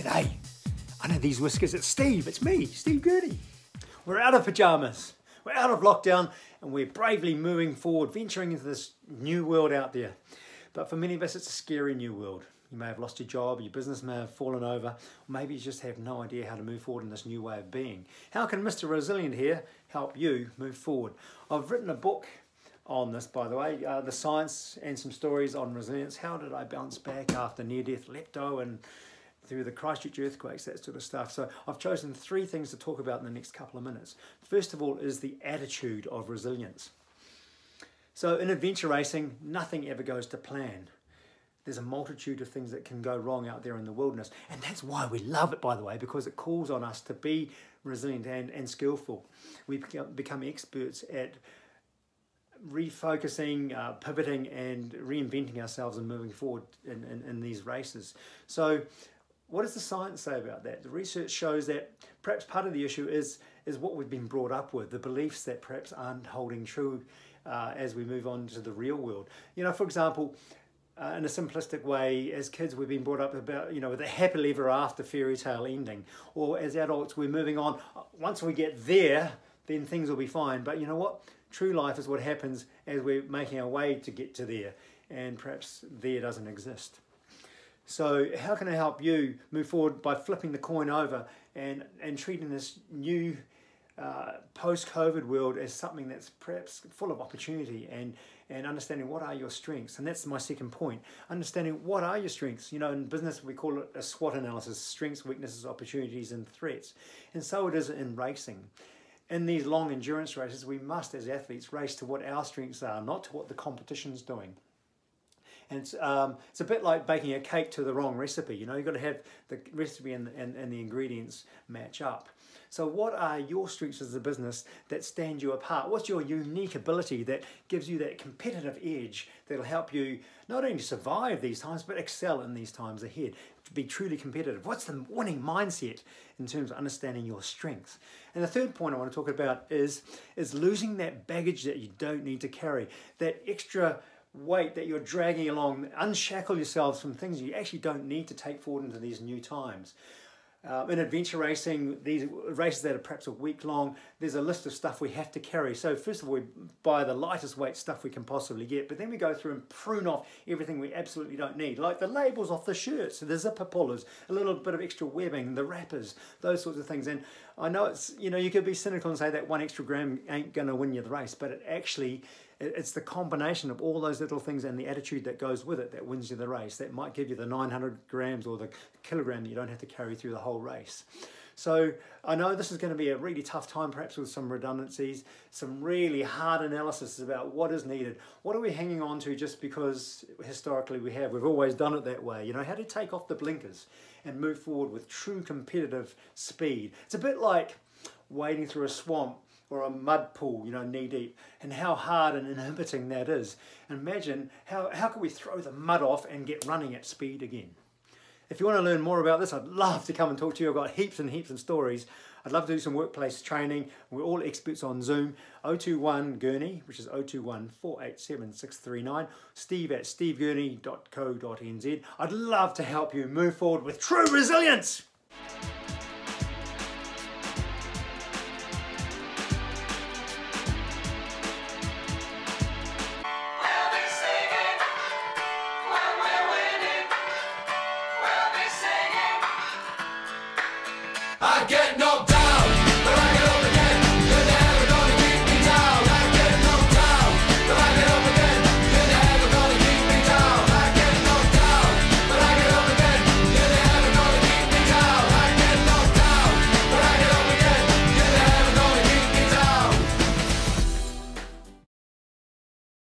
G'day. Under these whiskers, it's Steve. It's me, Steve Gurney. We're out of pajamas. We're out of lockdown and we're bravely moving forward, venturing into this new world out there. But for many of us, it's a scary new world. You may have lost your job, your business may have fallen over, or maybe you just have no idea how to move forward in this new way of being. How can Mr. Resilient here help you move forward? I've written a book on this, by the way, the science and some stories on resilience. How did I bounce back after near-death lepto and through the Christchurch earthquakes, that sort of stuff. So I've chosen 3 things to talk about in the next couple of minutes. First of all is the attitude of resilience. So in adventure racing, nothing ever goes to plan. There's a multitude of things that can go wrong out there in the wilderness. And that's why we love it, by the way, because it calls on us to be resilient and skillful. We become experts at refocusing, pivoting and reinventing ourselves and moving forward in these races. So what does the science say about that? The research shows that perhaps part of the issue is what we've been brought up with, the beliefs that perhaps aren't holding true as we move on to the real world. You know, for example, in a simplistic way, as kids we've been brought up about, you know, with a happily ever after fairy tale ending, or as adults we're moving on. Once we get there, then things will be fine. But you know what? True life is what happens as we're making our way to get to there, and perhaps there doesn't exist. So how can I help you move forward by flipping the coin over and treating this new post-COVID world as something that's perhaps full of opportunity and understanding what are your strengths? And that's my second point, understanding what are your strengths. You know, in business we call it a SWOT analysis, strengths, weaknesses, opportunities and threats. And so it is in racing. In these long endurance races, we must, as athletes, race to what our strengths are, not to what the competition's doing. And it's a bit like baking a cake to the wrong recipe. You know, you've got to have the recipe and the ingredients match up. So what are your strengths as a business that stand you apart? What's your unique ability that gives you that competitive edge that'll help you not only survive these times, but excel in these times ahead, to be truly competitive? What's the winning mindset in terms of understanding your strengths? And the third point I want to talk about is losing that baggage that you don't need to carry, that extra weight that you're dragging along. Unshackle yourselves from things you actually don't need to take forward into these new times. In adventure racing, these races that are perhaps a week long, there's a list of stuff we have to carry. So first of all, we buy the lightest weight stuff we can possibly get, but then we go through and prune off everything we absolutely don't need, like the labels off the shirts, the zipper pullers, a little bit of extra webbing, the wrappers, those sorts of things. And I know it's, you know, you could be cynical and say that 1 extra gram ain't going to win you the race, but it's the combination of all those little things and the attitude that goes with it that wins you the race. That might give you the 900 grams or the kilogram that you don't have to carry through the whole race. So I know this is going to be a really tough time, perhaps with some redundancies, some really hard analysis about what is needed. What are we hanging on to just because historically we've always done it that way? You know, how to take off the blinkers and move forward with true competitive speed. It's a bit like wading through a swamp or a mud pool, you know, knee deep, and how hard and inhibiting that is. And imagine how can we throw the mud off and get running at speed again. If you want to learn more about this, I'd love to come and talk to you. I've got heaps and heaps of stories. I'd love to do some workplace training. We're all experts on Zoom. 021 Gurney, which is 021 487 639. Steve at stevegurney.co.nz. I'd love to help you move forward with true resilience.